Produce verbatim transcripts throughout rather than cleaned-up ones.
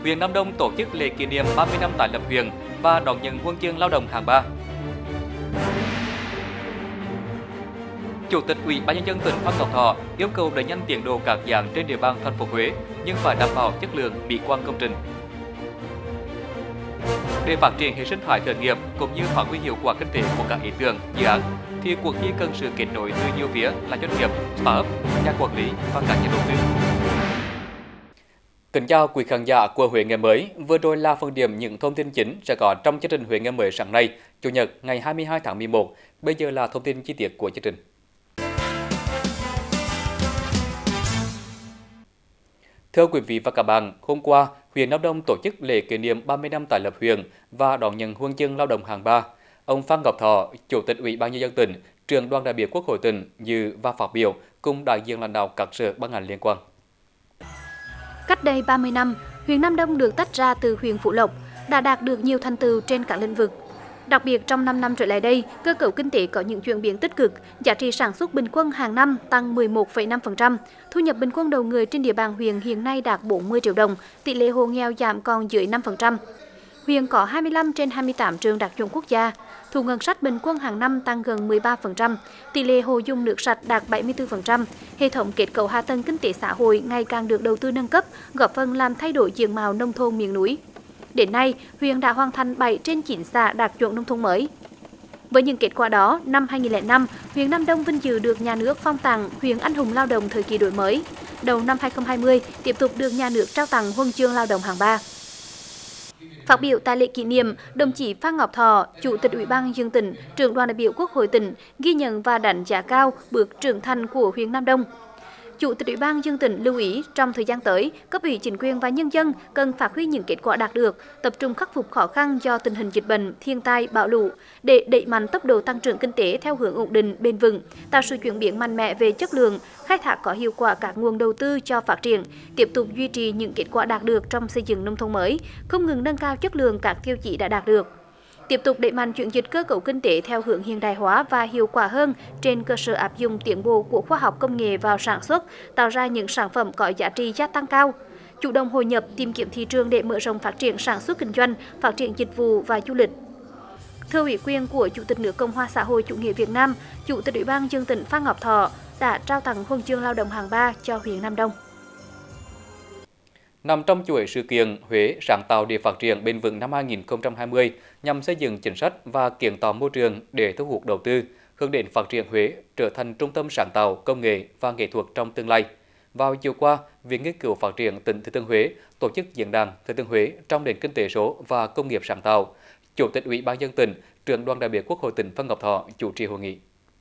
huyện Nam Đông tổ chức lễ kỷ niệm ba mươi năm tái lập huyện và đón nhận huân chương lao động hạng ba. Chủ tịch Ủy ban nhân dân tỉnh Phan Ngọc Thọ yêu cầu đẩy nhanh tiến độ các dự án trên địa bàn thành phố Huế nhưng phải đảm bảo chất lượng mỹ quan công trình. Để phát triển hệ sinh thái khởi nghiệp cũng như phát huy hiệu quả kinh tế của các ý tưởng, dự án thì cuộc thi cần sự kết nối từ nhiều phía là doanh nghiệp, startup, nhà quản lý và các nhà đầu tư. Kính chào quý khán giả của Huế Ngày Mới. Vừa rồi là phần điểm những thông tin chính sẽ có trong chương trình Huế Ngày Mới sáng nay, Chủ nhật ngày hai mươi hai tháng mười một. Bây giờ là thông tin chi tiết của chương trình. Thưa quý vị và các bạn, hôm qua, huyện Nam Đông tổ chức lễ kỷ niệm ba mươi năm tái lập huyện và đón nhận huân chương lao động hạng ba. Ông Phan Ngọc Thọ, Chủ tịch Ủy ban nhân dân tỉnh, trưởng đoàn đại biểu Quốc hội tỉnh dự và phát biểu cùng đại diện lãnh đạo các sở ban ngành liên quan. Cách đây ba mươi năm, huyện Nam Đông được tách ra từ huyện Phú Lộc, đã đạt được nhiều thành tựu trên các lĩnh vực. Đặc biệt trong năm năm trở lại đây, cơ cấu kinh tế có những chuyển biến tích cực, giá trị sản xuất bình quân hàng năm tăng mười một phẩy năm phần trăm, thu nhập bình quân đầu người trên địa bàn huyện hiện nay đạt bốn mươi triệu đồng, tỷ lệ hộ nghèo giảm còn dưới năm phần trăm. Huyện có hai mươi lăm trên hai mươi tám trường đạt chuẩn quốc gia, thu ngân sách bình quân hàng năm tăng gần mười ba phần trăm, tỷ lệ hộ dùng nước sạch đạt bảy mươi tư phần trăm, hệ thống kết cấu hạ tầng kinh tế xã hội ngày càng được đầu tư nâng cấp, góp phần làm thay đổi diện mạo nông thôn miền núi. Đến nay, huyện đã hoàn thành bảy trên chín xã đạt chuẩn nông thôn mới. Với những kết quả đó, năm hai nghìn không trăm lẻ năm, huyện Nam Đông vinh dự được nhà nước phong tặng huyện anh hùng lao động thời kỳ đổi mới. Đầu năm hai nghìn không trăm hai mươi, tiếp tục được nhà nước trao tặng huân chương lao động hạng ba. Phát biểu tại lễ kỷ niệm, đồng chí Phan Ngọc Thọ, Chủ tịch Ủy ban nhân dân tỉnh, trưởng đoàn đại biểu Quốc hội tỉnh ghi nhận và đánh giá cao bước trưởng thành của huyện Nam Đông. Chủ tịch Ủy ban nhân dân tỉnh lưu ý trong thời gian tới, cấp ủy chính quyền và nhân dân cần phát huy những kết quả đạt được, tập trung khắc phục khó khăn do tình hình dịch bệnh, thiên tai, bão lũ để đẩy mạnh tốc độ tăng trưởng kinh tế theo hướng ổn định, bền vững, tạo sự chuyển biến mạnh mẽ về chất lượng, khai thác có hiệu quả các nguồn đầu tư cho phát triển, tiếp tục duy trì những kết quả đạt được trong xây dựng nông thôn mới, không ngừng nâng cao chất lượng các tiêu chí đã đạt được. Tiếp tục đẩy mạnh chuyển dịch cơ cấu kinh tế theo hướng hiện đại hóa và hiệu quả hơn trên cơ sở áp dụng tiến bộ của khoa học công nghệ vào sản xuất, tạo ra những sản phẩm có giá trị gia tăng cao. Chủ động hội nhập, tìm kiếm thị trường để mở rộng phát triển sản xuất kinh doanh, phát triển dịch vụ và du lịch. Thưa ủy quyền của Chủ tịch nước Cộng hòa xã hội chủ nghĩa Việt Nam, Chủ tịch Ủy ban nhân dân tỉnh Phan Ngọc Thọ đã trao tặng huân chương lao động hạng ba cho huyện Nam Đông. Nằm trong chuỗi sự kiện Huế sáng tạo để phát triển bền vững năm hai nghìn không trăm hai mươi nhằm xây dựng chính sách và kiến tạo môi trường để thu hút đầu tư, hướng đến phát triển Huế trở thành trung tâm sáng tạo, công nghệ và nghệ thuật trong tương lai. Vào chiều qua, Viện Nghiên cứu Phát triển tỉnh Thừa Thiên Huế tổ chức diễn đàn Thừa Thiên Huế trong nền kinh tế số và công nghiệp sáng tạo. Chủ tịch Ủy ban nhân dân tỉnh, trưởng đoàn đại biểu Quốc hội tỉnh Phan Ngọc Thọ chủ trì hội nghị.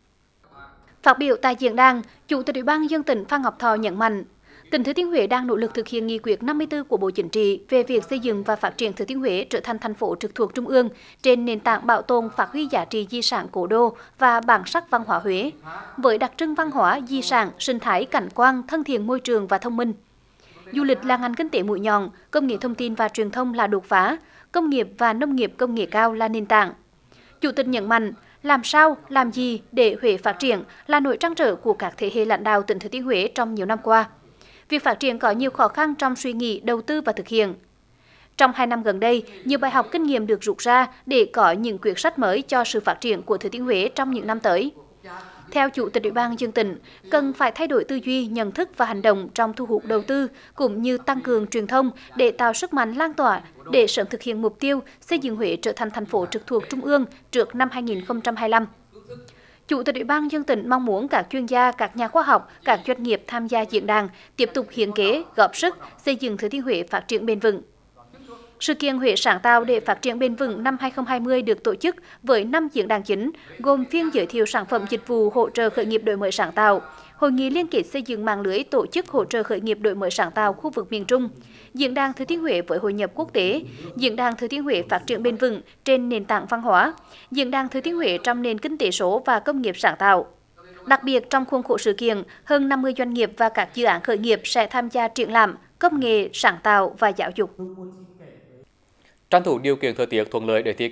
Phát biểu tại diễn đàn, Chủ tịch Ủy ban nhân dân tỉnh Phan Ngọc Thọ nhấn mạnh, tỉnh Thừa Thiên Huế đang nỗ lực thực hiện nghị quyết năm mươi tư của Bộ Chính trị về việc xây dựng và phát triển Thừa Thiên Huế trở thành thành phố trực thuộc Trung ương trên nền tảng bảo tồn phát huy giá trị di sản cố đô và bản sắc văn hóa Huế, với đặc trưng văn hóa, di sản, sinh thái, cảnh quan, thân thiện môi trường và thông minh. Du lịch là ngành kinh tế mũi nhọn, công nghệ thông tin và truyền thông là đột phá, công nghiệp và nông nghiệp công nghệ cao là nền tảng. Chủ tịch nhấn mạnh, làm sao, làm gì để Huế phát triển là nỗi trăn trở của các thế hệ lãnh đạo tỉnh Thừa Thiên Huế trong nhiều năm qua. Việc phát triển có nhiều khó khăn trong suy nghĩ, đầu tư và thực hiện. Trong hai năm gần đây, nhiều bài học kinh nghiệm được rút ra để có những quyết sách mới cho sự phát triển của Thừa Thiên Huế trong những năm tới. Theo Chủ tịch Ủy ban nhân dân tỉnh, cần phải thay đổi tư duy, nhận thức và hành động trong thu hút đầu tư cũng như tăng cường truyền thông để tạo sức mạnh lan tỏa để sớm thực hiện mục tiêu xây dựng Huế trở thành thành phố trực thuộc Trung ương trước năm hai nghìn không trăm hai mươi lăm. Chủ tịch Ủy ban nhân dân tỉnh mong muốn các chuyên gia, các nhà khoa học, các doanh nghiệp tham gia diễn đàn tiếp tục hiến kế, góp sức xây dựng Thừa Thiên Huế phát triển bền vững. Sự kiện Huế sáng tạo để phát triển bền vững năm hai nghìn không trăm hai mươi được tổ chức với năm diễn đàn chính, gồm phiên giới thiệu sản phẩm dịch vụ hỗ trợ khởi nghiệp đổi mới sáng tạo, hội nghị liên kết xây dựng mạng lưới tổ chức hỗ trợ khởi nghiệp đổi mới sáng tạo khu vực miền Trung, diễn đàn Thừa Thiên Huế với hội nhập quốc tế, diễn đàn Thừa Thiên Huế phát triển bền vững trên nền tảng văn hóa, diễn đàn Thừa Thiên Huế trong nền kinh tế số và công nghiệp sáng tạo. Đặc biệt trong khuôn khổ sự kiện, hơn năm mươi doanh nghiệp và các dự án khởi nghiệp sẽ tham gia triển lãm công nghệ, sáng tạo và giáo dục. Tranh thủ điều kiện thời tiết thuận lợi để thi công,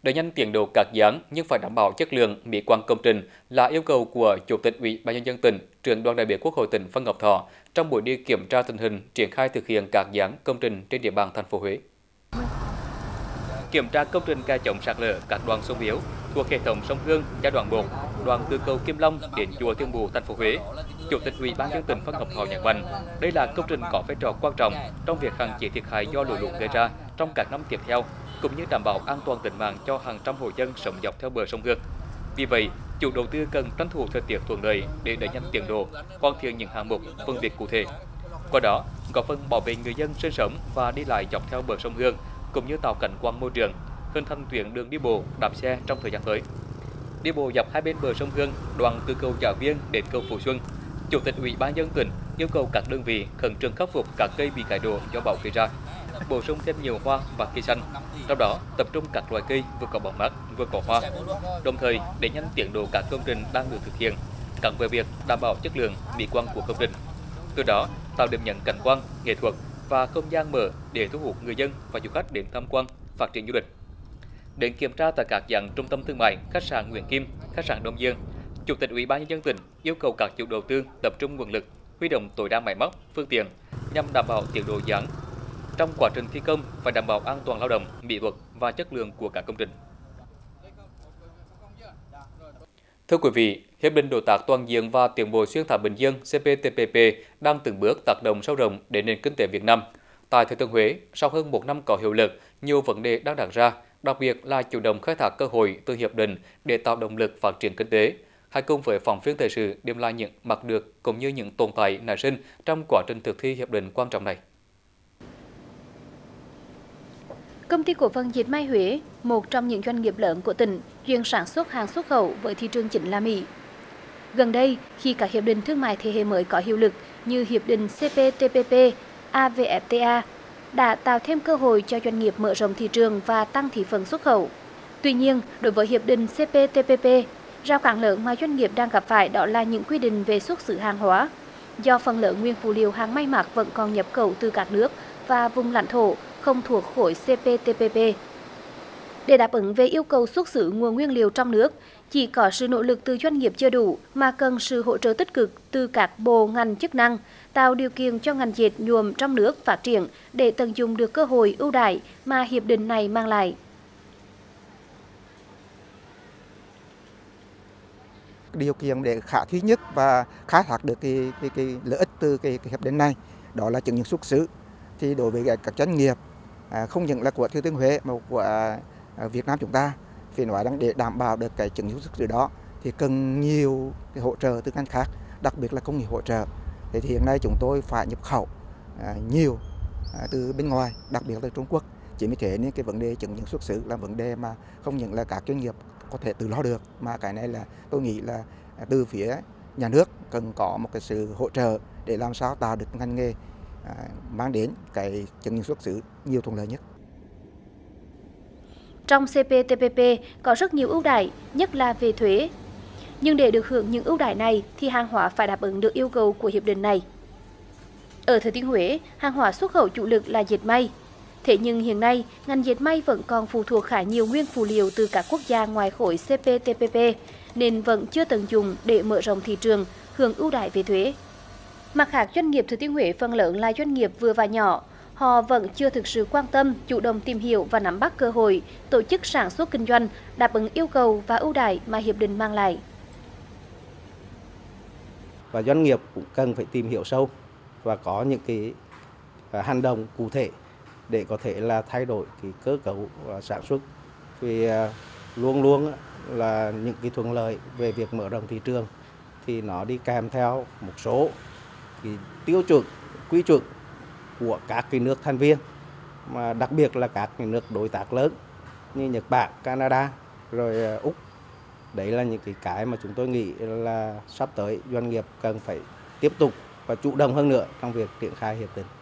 Đẩy nhanh tiến độ các dự án nhưng phải đảm bảo chất lượng, mỹ quan công trình là yêu cầu của Chủ tịch Ủy ban nhân dân tỉnh, Trưởng đoàn đại biểu Quốc hội tỉnh Phan Ngọc Thọ trong buổi đi kiểm tra tình hình triển khai thực hiện các dự án công trình trên địa bàn thành phố Huế. Kiểm tra công trình kè chống sạt lở các đoạn sung yếu thuộc hệ thống sông Hương giai đoạn một, đoạn từ cầu Kim Long đến chùa Thiên Mụ, thành phố Huế. Chủ tịch Ủy ban nhân dân tỉnh Phan Ngọc Thọ nhấn mạnh, đây là công trình có vai trò quan trọng trong việc hạn chế thiệt hại do lũ lụt gây ra trong các năm tiếp theo, cũng như đảm bảo an toàn tính mạng cho hàng trăm hộ dân sống dọc theo bờ sông Hương. Vì vậy, chủ đầu tư cần tranh thủ thời tiết thuận lợi để đẩy nhanh tiến độ, hoàn thiện những hạng mục phân biệt cụ thể. Qua đó, góp phần bảo vệ người dân sinh sống và đi lại dọc theo bờ sông Hương, cũng như tạo cảnh quan môi trường, hình thành tuyến đường đi bộ, đạp xe trong thời gian tới. Đi bộ dọc hai bên bờ sông Hương, đoạn từ cầu Giáo Viên đến cầu Phú Xuân, Chủ tịch Ủy ban nhân dân tỉnh yêu cầu các đơn vị khẩn trương khắc phục các cây bị gãy đổ do bão gây ra, bổ sung thêm nhiều hoa và cây xanh, trong đó tập trung các loài cây vừa có bóng mát vừa có hoa, đồng thời đẩy nhanh tiến độ các công trình đang được thực hiện, gắn với việc đảm bảo chất lượng, mỹ quan của công trình. Từ đó tạo điểm nhấn cảnh quan, nghệ thuật và không gian mở để thu hút người dân và du khách đến tham quan, phát triển du lịch. Đến kiểm tra tại các dự án trung tâm thương mại, khách sạn Nguyễn Kim, khách sạn Đông Dương, Chủ tịch Ủy ban nhân dân tỉnh yêu cầu các chủ đầu tư tập trung nguồn lực, huy động tối đa máy móc, phương tiện nhằm đảm bảo tiến độ dự án. Trong quá trình thi công phải đảm bảo an toàn lao động, mỹ thuật và chất lượng của các công trình. Thưa quý vị, Hiệp định Đối tác Toàn diện và Tiến bộ Xuyên Thái Bình Dương C P T P P đang từng bước tác động sâu rộng đến nền kinh tế Việt Nam. Tại Thừa Thiên Huế, sau hơn một năm có hiệu lực, nhiều vấn đề đang đặt ra, đặc biệt là chủ động khai thác cơ hội từ hiệp định để tạo động lực phát triển kinh tế. Hãy cùng với phóng viên thời sự điểm lại những mặt được cũng như những tồn tại nảy sinh trong quá trình thực thi hiệp định quan trọng này. Công ty cổ phần dệt may Huế, một trong những doanh nghiệp lớn của tỉnh, chuyên sản xuất hàng xuất khẩu với thị trường chính là Mỹ. Gần đây, khi các hiệp định thương mại thế hệ mới có hiệu lực như hiệp định C P T P P, A V F T A, đã tạo thêm cơ hội cho doanh nghiệp mở rộng thị trường và tăng thị phần xuất khẩu. Tuy nhiên, đối với hiệp định C P T P P, rào cản lớn mà doanh nghiệp đang gặp phải đó là những quy định về xuất xứ hàng hóa. Do phần lớn nguyên phụ liệu hàng may mặc vẫn còn nhập khẩu từ các nước và vùng lãnh thổ không thuộc khối C P T P P. Để đáp ứng về yêu cầu xuất xứ nguồn nguyên liệu trong nước, chỉ có sự nỗ lực từ doanh nghiệp chưa đủ mà cần sự hỗ trợ tích cực từ các bộ ngành chức năng, tạo điều kiện cho ngành dệt nhuộm trong nước phát triển để tận dụng được cơ hội ưu đãi mà hiệp định này mang lại. Điều kiện để khả thi nhất và khai thác được cái, cái, cái lợi ích từ cái, cái hiệp định này đó là chứng nhận xuất xứ. Thì đối với các doanh nghiệp à, không những là của Thừa Thiên Huế mà của à, Việt Nam chúng ta, phải nói rằng để đảm bảo được cái chứng nhận xuất xứ đó thì cần nhiều cái hỗ trợ từ ngành khác, đặc biệt là công nghiệp hỗ trợ. Thế thì hiện nay chúng tôi phải nhập khẩu à, nhiều à, từ bên ngoài, đặc biệt là từ Trung Quốc. Chỉ vì thế nên cái vấn đề chứng nhận xuất xứ là vấn đề mà không những là các doanh nghiệp có thể tự lo được, mà cái này là tôi nghĩ là từ phía nhà nước cần có một cái sự hỗ trợ để làm sao tạo được ngành nghề à, mang đến cái chứng nhận xuất xứ nhiều thuận lợi nhất. Trong C P T P P có rất nhiều ưu đãi, nhất là về thuế. Nhưng để được hưởng những ưu đãi này thì hàng hóa phải đáp ứng được yêu cầu của hiệp định này. Ở Thừa Thiên Huế, hàng hóa xuất khẩu chủ lực là dệt may. Thế nhưng hiện nay, ngành dệt may vẫn còn phụ thuộc khá nhiều nguyên phụ liệu từ các quốc gia ngoài khối C P T P P, nên vẫn chưa tận dụng để mở rộng thị trường, hưởng ưu đãi về thuế. Mặt khác, doanh nghiệp Thừa Thiên Huế phần lớn là doanh nghiệp vừa và nhỏ. Họ vẫn chưa thực sự quan tâm, chủ động tìm hiểu và nắm bắt cơ hội, tổ chức sản xuất kinh doanh, đáp ứng yêu cầu và ưu đãi mà hiệp định mang lại. Và doanh nghiệp cũng cần phải tìm hiểu sâu và có những cái hành động cụ thể để có thể là thay đổi cái cơ cấu sản xuất. Vì luôn luôn là những cái thuận lợi về việc mở rộng thị trường thì nó đi kèm theo một số cái tiêu chuẩn, quy chuẩn của các cái nước thành viên, mà đặc biệt là các cái nước đối tác lớn như Nhật Bản, Canada, rồi Úc. Đấy là những cái cái mà chúng tôi nghĩ là sắp tới doanh nghiệp cần phải tiếp tục và chủ động hơn nữa trong việc triển khai hiệp định.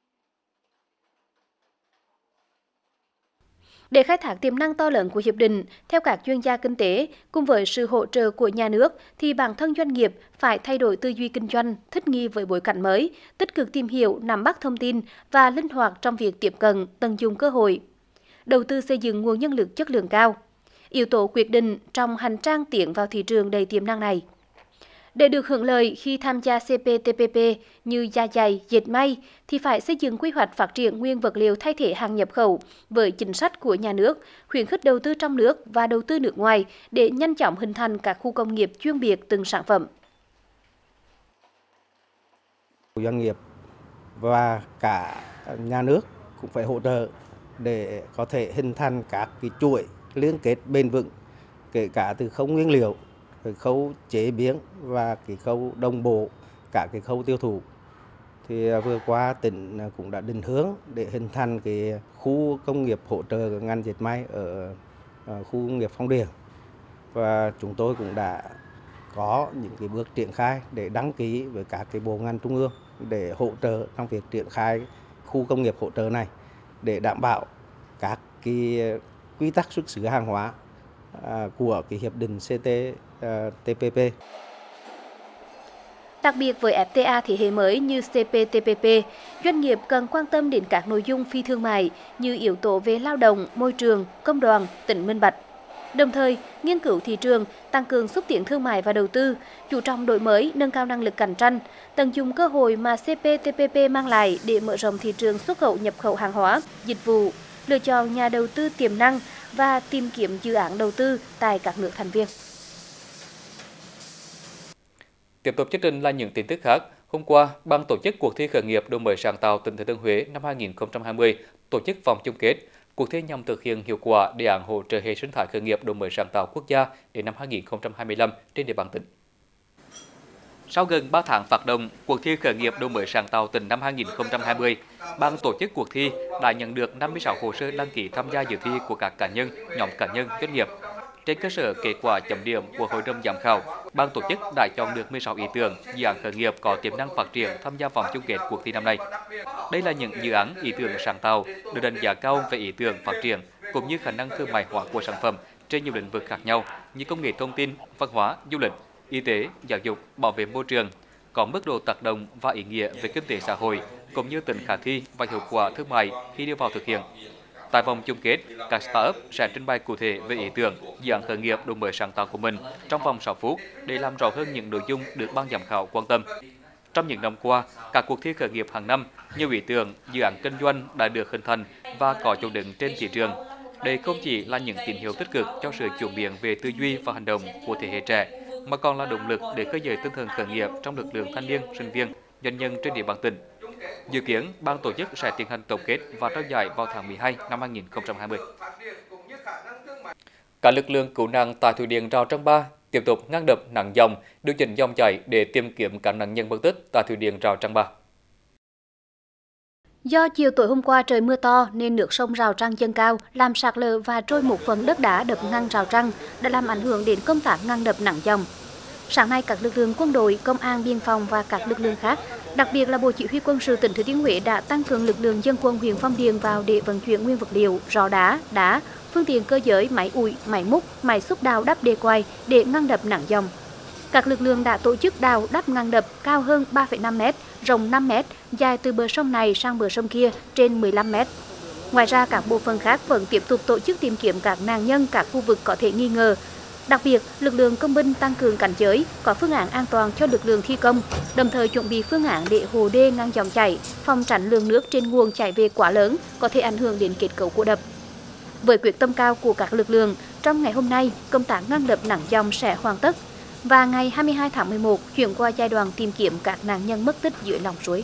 Để khai thác tiềm năng to lớn của hiệp định, theo các chuyên gia kinh tế, cùng với sự hỗ trợ của nhà nước, thì bản thân doanh nghiệp phải thay đổi tư duy kinh doanh, thích nghi với bối cảnh mới, tích cực tìm hiểu, nắm bắt thông tin và linh hoạt trong việc tiếp cận, tận dụng cơ hội. Đầu tư xây dựng nguồn nhân lực chất lượng cao. yếu tố quyết định trong hành trang tiến vào thị trường đầy tiềm năng này. Để được hưởng lợi khi tham gia xê pê tê pê pê như da giày, dệt may thì phải xây dựng quy hoạch phát triển nguyên vật liệu thay thế hàng nhập khẩu với chính sách của nhà nước, khuyến khích đầu tư trong nước và đầu tư nước ngoài để nhanh chóng hình thành các khu công nghiệp chuyên biệt từng sản phẩm. Doanh nghiệp và cả nhà nước cũng phải hỗ trợ để có thể hình thành các cái chuỗi liên kết bền vững, kể cả từ khâu nguyên liệu, cái khâu chế biến và cái khâu đồng bộ cả cái khâu tiêu thụ. Thì vừa qua tỉnh cũng đã định hướng để hình thành cái khu công nghiệp hỗ trợ ngành dệt may ở khu công nghiệp Phong Điền, và chúng tôi cũng đã có những cái bước triển khai để đăng ký với các cái bộ ngành trung ương để hỗ trợ trong việc triển khai khu công nghiệp hỗ trợ này để đảm bảo các cái quy tắc xuất xứ hàng hóa của cái hiệp định xê tê pê pê. Đặc biệt với ép tê a thế hệ mới như xê pê tê pê pê, doanh nghiệp cần quan tâm đến các nội dung phi thương mại như yếu tố về lao động, môi trường, công đoàn, tính minh bạch. Đồng thời, nghiên cứu thị trường, tăng cường xúc tiến thương mại và đầu tư, chú trọng đổi mới, nâng cao năng lực cạnh tranh, tận dụng cơ hội mà xê pê tê pê pê mang lại để mở rộng thị trường xuất khẩu nhập khẩu hàng hóa, dịch vụ, lựa chọn nhà đầu tư tiềm năng và tìm kiếm dự án đầu tư tại các nước thành viên. Tiếp tục chương trình là những tin tức khác. Hôm qua, Ban tổ chức cuộc thi khởi nghiệp đổi mới sáng tạo tỉnh Thừa Thiên Huế năm hai nghìn không trăm hai mươi tổ chức vòng chung kết. Cuộc thi nhằm thực hiện hiệu quả đề án hỗ trợ hệ sinh thái khởi nghiệp đổi mới sáng tạo quốc gia đến năm hai nghìn không trăm hai mươi lăm trên địa bàn tỉnh. Sau gần ba tháng phát động, cuộc thi khởi nghiệp đổi mới sáng tạo tỉnh năm hai nghìn không trăm hai mươi, Ban tổ chức cuộc thi đã nhận được năm mươi sáu hồ sơ đăng ký tham gia dự thi của các cá nhân, nhóm cá nhân, doanh nghiệp. Trên cơ sở kết quả chấm điểm của Hội đồng giám khảo, Ban tổ chức đã chọn được mười sáu ý tưởng, dự án khởi nghiệp có tiềm năng phát triển tham gia vòng chung kết cuộc thi năm nay. Đây là những dự án ý tưởng sáng tạo được đánh giá cao về ý tưởng phát triển cũng như khả năng thương mại hóa của sản phẩm trên nhiều lĩnh vực khác nhau như công nghệ thông tin, văn hóa, du lịch, y tế, giáo dục, bảo vệ môi trường, có mức độ tác động và ý nghĩa về kinh tế xã hội cũng như tính khả thi và hiệu quả thương mại khi đưa vào thực hiện. Tại vòng chung kết, các startup sẽ trình bày cụ thể về ý tưởng, dự án khởi nghiệp đổi mới sáng tạo của mình trong vòng sáu phút để làm rõ hơn những nội dung được ban giám khảo quan tâm. Trong những năm qua, các cuộc thi khởi nghiệp hàng năm, nhiều ý tưởng, dự án kinh doanh đã được hình thành và có chỗ đứng trên thị trường. Đây không chỉ là những tín hiệu tích cực cho sự chuyển biến về tư duy và hành động của thế hệ trẻ, mà còn là động lực để khơi dậy tinh thần khởi nghiệp trong lực lượng thanh niên, sinh viên, doanh nhân trên địa bàn tỉnh. Dự kiến, ban tổ chức sẽ tiến hành tổng kết và trao giải vào tháng mười hai năm hai nghìn không trăm hai mươi. Các lực lượng cứu nạn tại thủy điện Rào Trăng Ba tiếp tục ngăn đập nặng dòng, điều chỉnh dòng chảy để tìm kiếm các nạn nhân mất tích tại thủy điện Rào Trăng Ba. Do chiều tối hôm qua trời mưa to nên nước sông Rào Trăng dâng cao, làm sạt lở và trôi một phần đất đá đập ngang Rào Trăng đã làm ảnh hưởng đến công tác ngăn đập nặng dòng. Sáng nay, các lực lượng quân đội, công an, biên phòng và các lực lượng khác, đặc biệt là Bộ Chỉ huy Quân sự tỉnh Thừa Thiên Huế đã tăng cường lực lượng dân quân huyện Phong Điền vào để vận chuyển nguyên vật liệu, rọ đá, đá, phương tiện cơ giới, máy ủi, máy múc, máy xúc đào đắp đê quai để ngăn đập nặng dòng. Các lực lượng đã tổ chức đào đắp ngăn đập cao hơn ba phẩy năm mét, rộng năm mét, dài từ bờ sông này sang bờ sông kia trên mười lăm mét. Ngoài ra, các bộ phận khác vẫn tiếp tục tổ chức tìm kiếm các nạn nhân các khu vực có thể nghi ngờ. Đặc biệt, lực lượng công binh tăng cường cảnh giới, có phương án an toàn cho lực lượng thi công, đồng thời chuẩn bị phương án để hồ đê ngăn dòng chảy, phòng tránh lượng nước trên nguồn chảy về quá lớn có thể ảnh hưởng đến kết cấu của đập. Với quyết tâm cao của các lực lượng, trong ngày hôm nay, công tác ngăn đập nặng dòng sẽ hoàn tất và ngày hai mươi hai tháng mười một chuyển qua giai đoạn tìm kiếm các nạn nhân mất tích dưới lòng suối.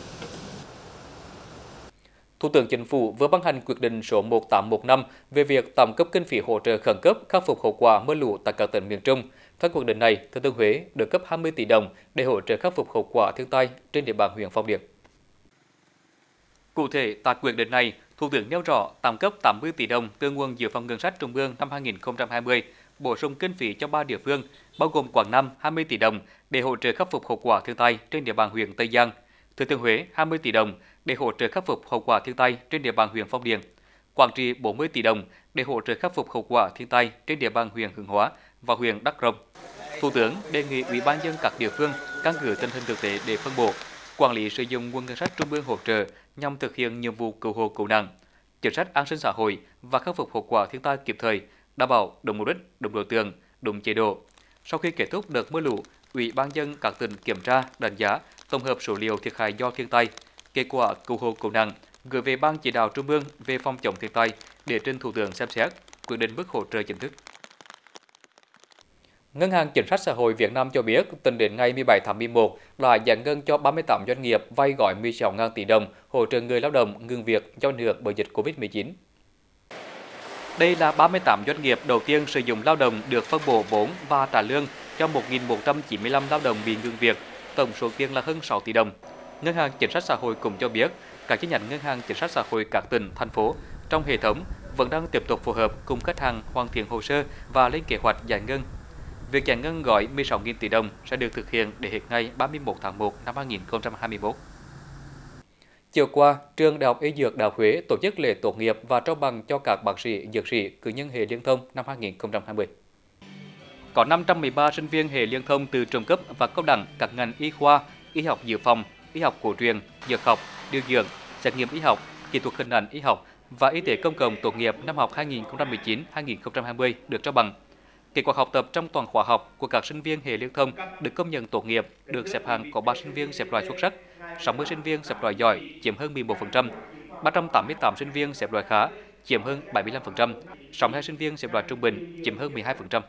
Thủ tướng Chính phủ vừa ban hành quyết định số một tám một năm về việc tạm cấp kinh phí hỗ trợ khẩn cấp khắc phục hậu quả mưa lũ tại các tỉnh miền Trung. Theo quyết định này, Thừa Thiên Huế được cấp hai mươi tỷ đồng để hỗ trợ khắc phục hậu quả thiên tai trên địa bàn huyện Phong Điền. Cụ thể, tại quyết định này, Thủ tướng nêu rõ tạm cấp tám mươi tỷ đồng từ nguồn dự phòng ngân sách trung ương năm hai nghìn không trăm hai mươi, bổ sung kinh phí cho ba địa phương, bao gồm Quảng Nam hai mươi tỷ đồng để hỗ trợ khắc phục hậu quả thiên tai trên địa bàn huyện Tây Giang, Thừa Thiên Huế hai mươi tỷ đồng để hỗ trợ khắc phục hậu quả thiên tai trên địa bàn huyện Phong Điền, Quảng Trị bốn mươi tỷ đồng để hỗ trợ khắc phục hậu quả thiên tai trên địa bàn huyện Hướng Hóa và huyện Đắk Rông. Thủ tướng đề nghị Ủy ban nhân dân các địa phương căn cứ tình hình thực tế để phân bổ, quản lý sử dụng nguồn ngân sách trung ương hỗ trợ nhằm thực hiện nhiệm vụ cứu hộ cứu nạn, chính sách an sinh xã hội và khắc phục hậu quả thiên tai kịp thời đảm bảo đúng mục đích, đúng đối tượng, đúng chế độ. Sau khi kết thúc đợt mưa lũ, Ủy ban nhân dân các tỉnh kiểm tra, đánh giá, tổng hợp số liệu thiệt hại do thiên tai, kết quả cứu hộ cứu nạn, gửi về Ban Chỉ đạo Trung ương về phòng chống thiên tai để trình Thủ tướng xem xét, quyết định mức hỗ trợ chính thức. Ngân hàng Chính sách Xã hội Việt Nam cho biết, tính đến ngày mười bảy tháng mười một đã giải ngân cho ba mươi tám doanh nghiệp vay gói mười sáu nghìn tỷ đồng hỗ trợ người lao động ngừng việc do ảnh hưởng bởi dịch Covid mười chín. Đây là ba mươi tám doanh nghiệp đầu tiên sử dụng lao động được phân bổ vốn và trả lương cho một nghìn một trăm chín mươi lăm lao động bị ngừng việc, tổng số tiền là hơn sáu tỷ đồng. Ngân hàng Chính sách Xã hội cũng cho biết, các chi nhánh ngân hàng chính sách xã hội các tỉnh, thành phố trong hệ thống vẫn đang tiếp tục phối hợp cùng khách hàng hoàn thiện hồ sơ và lên kế hoạch giải ngân. Việc giải ngân gói mười sáu nghìn tỷ đồng sẽ được thực hiện để hết ngày ba mươi mốt tháng một năm hai nghìn không trăm hai mươi mốt. Chiều qua, Trường Đại học Y Dược Đại học Huế tổ chức lễ tốt nghiệp và trao bằng cho các bác sĩ, dược sĩ, cử nhân hệ liên thông năm hai nghìn không trăm hai mươi. Có năm trăm mười ba sinh viên hệ liên thông từ trung cấp và cao đẳng các ngành y khoa, y học dự phòng, y học cổ truyền, dược học, điều dưỡng, xét nghiệm y học, kỹ thuật hình ảnh y học và y tế công cộng tốt nghiệp năm học hai nghìn không trăm mười chín hai nghìn không trăm hai mươi được trao bằng. Kết quả học tập trong toàn khóa học của các sinh viên hệ liên thông được công nhận tốt nghiệp, được xếp hạng có ba sinh viên xếp loại xuất sắc, sáu mươi sinh viên xếp loại giỏi chiếm hơn mười một phần trăm, ba trăm tám mươi tám sinh viên xếp loại khá chiếm hơn bảy mươi lăm phần trăm, sáu mươi hai sinh viên xếp loại trung bình chiếm hơn mười hai phần trăm.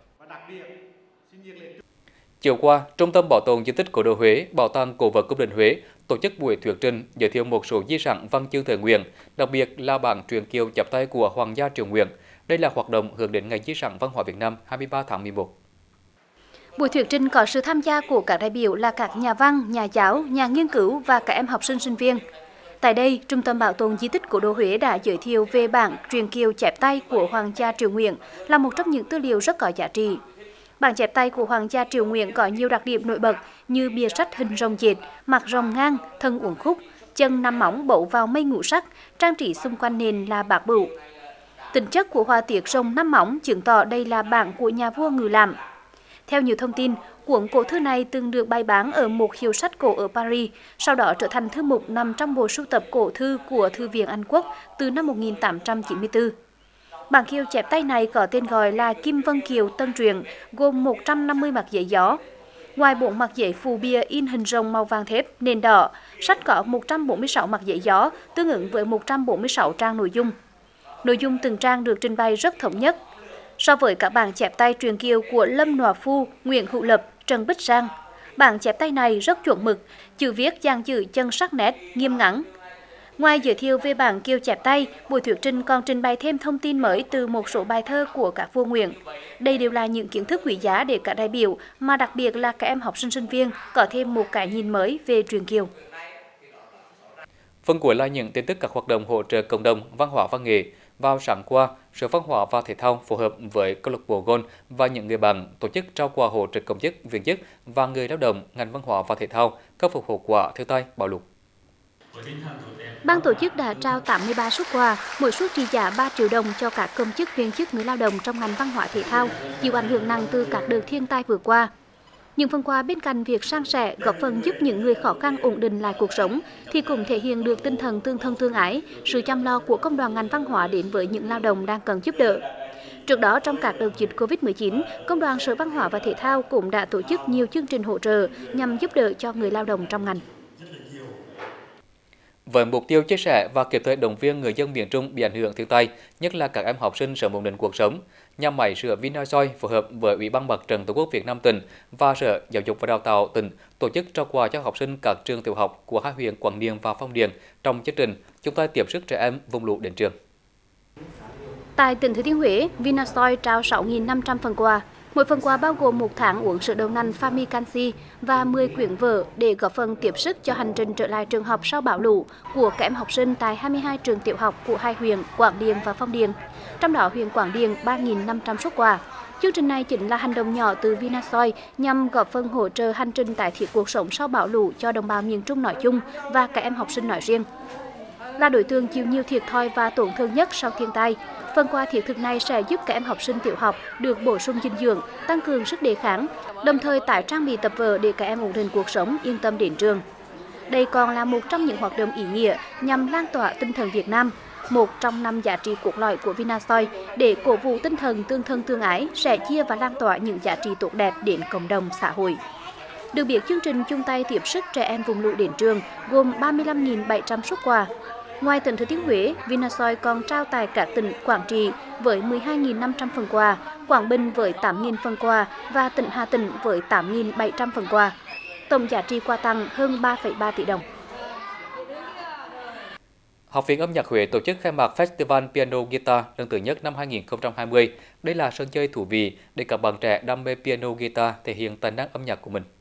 Chiều qua, Trung tâm Bảo tồn Di tích Cố đô Huế, Bảo tàng Cổ vật Cung đình Huế tổ chức buổi thuyết trình giới thiệu một số di sản văn chương thời Nguyễn, đặc biệt là bản truyện kiều chắp tay của Hoàng gia Triều Nguyễn. Đây là hoạt động hướng đến Ngày Di sản Văn hóa Việt Nam hai mươi ba tháng mười một. Buổi thuyết trình có sự tham gia của các đại biểu là các nhà văn, nhà giáo, nhà nghiên cứu và các em học sinh sinh viên. Tại đây, Trung tâm Bảo tồn Di tích Cố đô Huế đã giới thiệu về bản truyện kiều chép tay của Hoàng gia Triều Nguyễn, là một trong những tư liệu rất có giá trị. Bản chép tay của Hoàng gia Triều Nguyễn có nhiều đặc điểm nổi bật như bìa sách hình rồng dệt, mặt rồng ngang, thân uốn khúc, chân năm móng bấu vào mây ngũ sắc, trang trí xung quanh nền là bạc bửu. Tính chất của họa tiết rồng năm móng chứng tỏ đây là bản của nhà vua Ngự Làm. Theo nhiều thông tin, cuốn cổ thư này từng được bày bán ở một hiệu sách cổ ở Paris, sau đó trở thành thư mục nằm trong bộ sưu tập cổ thư của Thư viện Anh Quốc từ năm một nghìn tám trăm chín mươi tư. Bản kiều chép tay này có tên gọi là Kim Vân Kiều Tân Truyện, gồm một trăm năm mươi mặt giấy gió. Ngoài bốn mặt giấy phù bìa in hình rồng màu vàng thép, nền đỏ, sách có một trăm bốn mươi sáu mặt giấy gió, tương ứng với một trăm bốn mươi sáu trang nội dung. Nội dung từng trang được trình bày rất thống nhất. So với các bản chép tay truyện kiều của Lâm Nọa Phu, Nguyễn Hữu Lập, Trần Bích Giang, bản chép tay này rất chuẩn mực, chữ viết dàn chữ chân sắc nét, nghiêm ngắn. Ngoài giới thiệu về bản kiều chép tay, buổi thuyết trình còn trình bày thêm thông tin mới từ một số bài thơ của các vua Nguyễn. Đây đều là những kiến thức quý giá để các đại biểu, mà đặc biệt là các em học sinh sinh viên có thêm một cái nhìn mới về truyện kiều. Phần cuối là những tin tức các hoạt động hỗ trợ cộng đồng văn hóa văn nghệ. Vào sáng qua, Sở Văn hóa và Thể thao phối hợp với câu lạc bộ Gôn và những người bạn tổ chức trao quà hỗ trợ công chức, viên chức và người lao động ngành văn hóa và thể thao khắc phục hậu quả thiên tai bão lụt. Ban tổ chức đã trao tám mươi ba suất quà, mỗi suất trị giá ba triệu đồng cho các công chức, viên chức, người lao động trong ngành văn hóa thể thao chịu ảnh hưởng nặng từ các đợt thiên tai vừa qua. Những phần quà bên cạnh việc san sẻ góp phần giúp những người khó khăn ổn định lại cuộc sống, thì cũng thể hiện được tinh thần tương thân tương ái, sự chăm lo của công đoàn ngành văn hóa đến với những lao động đang cần giúp đỡ. Trước đó, trong các đợt dịch Covid mười chín, Công đoàn Sở Văn hóa và Thể thao cũng đã tổ chức nhiều chương trình hỗ trợ nhằm giúp đỡ cho người lao động trong ngành. Với mục tiêu chia sẻ và kịp thời động viên người dân miền Trung bị ảnh hưởng thiên tai, nhất là các em học sinh sớm ổn định cuộc sống, nhà máy sữa Vinasoy phối hợp với Ủy ban Mặt trận Tổ quốc Việt Nam tỉnh và Sở Giáo dục và Đào tạo tỉnh tổ chức trao quà cho học sinh các trường tiểu học của hai huyện Quảng Điền và Phong Điền trong chương trình chung tay tiếp sức trẻ em vùng lũ đến trường. Tại tỉnh Thừa Thiên Huế, Vinasoy trao sáu nghìn năm trăm phần quà. Mỗi phần quà bao gồm một tháng uống sữa đậu nành Fami Canxi và mười quyển vở để góp phần tiếp sức cho hành trình trở lại trường học sau bão lũ của các em học sinh tại hai mươi hai trường tiểu học của hai huyện Quảng Điền và Phong Điền. Trong đó, huyện Quảng Điền ba nghìn năm trăm suất quà. Chương trình này chính là hành động nhỏ từ Vinasoy nhằm góp phần hỗ trợ hành trình tái thiết cuộc sống sau bão lũ cho đồng bào miền Trung nói chung và các em học sinh nói riêng. Là đối tượng chịu nhiều thiệt thòi và tổn thương nhất sau thiên tai, phần quà thiết thực này sẽ giúp các em học sinh tiểu học được bổ sung dinh dưỡng, tăng cường sức đề kháng, đồng thời tải trang bị tập vở để các em ổn định cuộc sống, yên tâm đến trường. Đây còn là một trong những hoạt động ý nghĩa nhằm lan tỏa tinh thần Việt Nam, một trong năm giá trị cốt lõi của Vinasoy để cổ vũ tinh thần tương thân tương ái, sẻ chia và lan tỏa những giá trị tốt đẹp đến cộng đồng xã hội. Được biết, chương trình chung tay tiếp sức trẻ em vùng lũ đến trường gồm ba mươi lăm nghìn bảy trăm suất quà. Ngoài tỉnh Thừa Thiên Huế, Vinasoy còn trao tại các tỉnh Quảng Trị với mười hai nghìn năm trăm phần quà, Quảng Bình với tám nghìn phần quà và tỉnh Hà Tĩnh với tám nghìn bảy trăm phần quà. Tổng giá trị quà tặng hơn ba phẩy ba tỷ đồng. Học viện âm nhạc Huế tổ chức khai mạc Festival Piano Guitar lần thứ nhất năm hai nghìn không trăm hai mươi. Đây là sân chơi thú vị để các bạn trẻ đam mê piano guitar thể hiện tài năng âm nhạc của mình.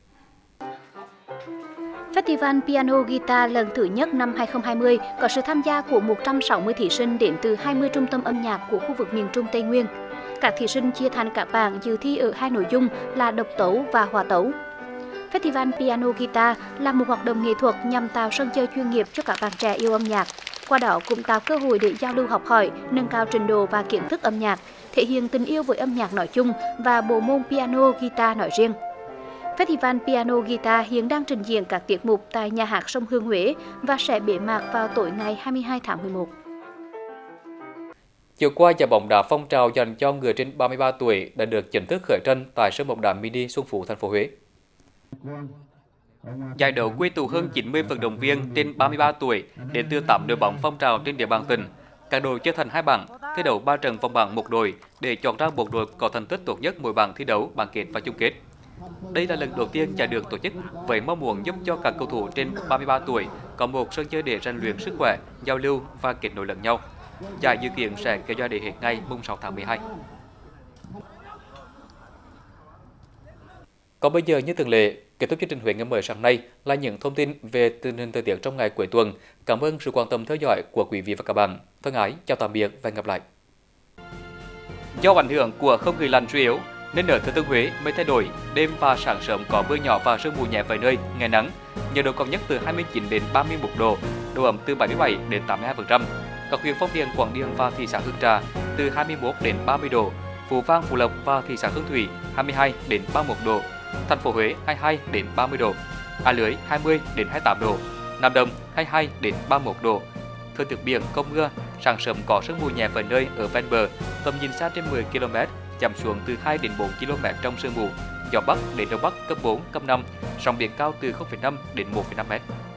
Festival Piano Guitar lần thứ nhất năm hai không hai không có sự tham gia của một trăm sáu mươi thí sinh đến từ hai mươi trung tâm âm nhạc của khu vực miền Trung Tây Nguyên. Các thí sinh chia thành các bảng dự thi ở hai nội dung là độc tấu và hòa tấu. Festival Piano Guitar là một hoạt động nghệ thuật nhằm tạo sân chơi chuyên nghiệp cho các bạn trẻ yêu âm nhạc. Qua đó cũng tạo cơ hội để giao lưu học hỏi, nâng cao trình độ và kiến thức âm nhạc, thể hiện tình yêu với âm nhạc nói chung và bộ môn piano guitar nói riêng. Festival Piano Guitar hiện đang trình diễn các tiết mục tại nhà hát Sông Hương Huế và sẽ bế mạc vào tối ngày hai mươi hai tháng mười một. Chiều qua, giải bóng đá phong trào dành cho người trên ba mươi ba tuổi đã được chính thức khởi tranh tại sân bóng đá mini Xuân Phú, thành phố Huế. Giải đấu quy tụ hơn chín mươi vận động viên trên ba mươi ba tuổi đến từ tám đội bóng phong trào trên địa bàn tỉnh. Các đội chia thành hai bảng, thi đấu ba trận vòng bảng một đội để chọn ra một đội có thành tích tốt nhất mỗi bảng thi đấu, bán kết và chung kết. Đây là lần đầu tiên giải được tổ chức với mong muốn giúp cho các cầu thủ trên ba mươi ba tuổi có một sân chơi để rèn luyện sức khỏe, giao lưu và kết nối lẫn nhau. Giải dự kiến sẽ kéo dài đến hết ngày mùng sáu tháng mười hai. Còn bây giờ như thường lệ, kết thúc chương trình Huế ngày mới sáng nay là những thông tin về tình hình thời tiết trong ngày cuối tuần. Cảm ơn sự quan tâm theo dõi của quý vị và các bạn. Thân ái, chào tạm biệt và hẹn gặp lại. Do ảnh hưởng của không khí lạnh suy yếu nên ở Thừa Thiên Huế mây thay đổi, đêm và sáng sớm có mưa nhỏ và sương mù nhẹ vài nơi, ngày nắng. Nhiệt độ cao nhất từ hai mươi chín đến ba mươi mốt độ, độ ẩm từ bảy mươi bảy đến tám mươi hai phần trăm. Các huyện Phong Điền, Quảng Điền và thị xã Hương Trà từ hai mươi mốt đến ba mươi độ, Phú Vang, Phú Lộc và thị xã Hương Thủy hai mươi hai đến ba mươi mốt độ, thành phố Huế hai mươi hai đến ba mươi độ, A Lưới hai mươi đến hai mươi tám độ, Nam Đồng hai mươi hai đến ba mươi mốt độ. Thời tiết biển không mưa, sáng sớm có sương mù nhẹ vài nơi ở ven bờ, tầm nhìn xa trên mười ki lô mét, giảm xuống từ hai đến bốn ki lô mét trong sương mù. Gió Bắc đến Đông Bắc cấp bốn, cấp năm, sóng biển cao từ không phẩy năm đến một phẩy năm mét.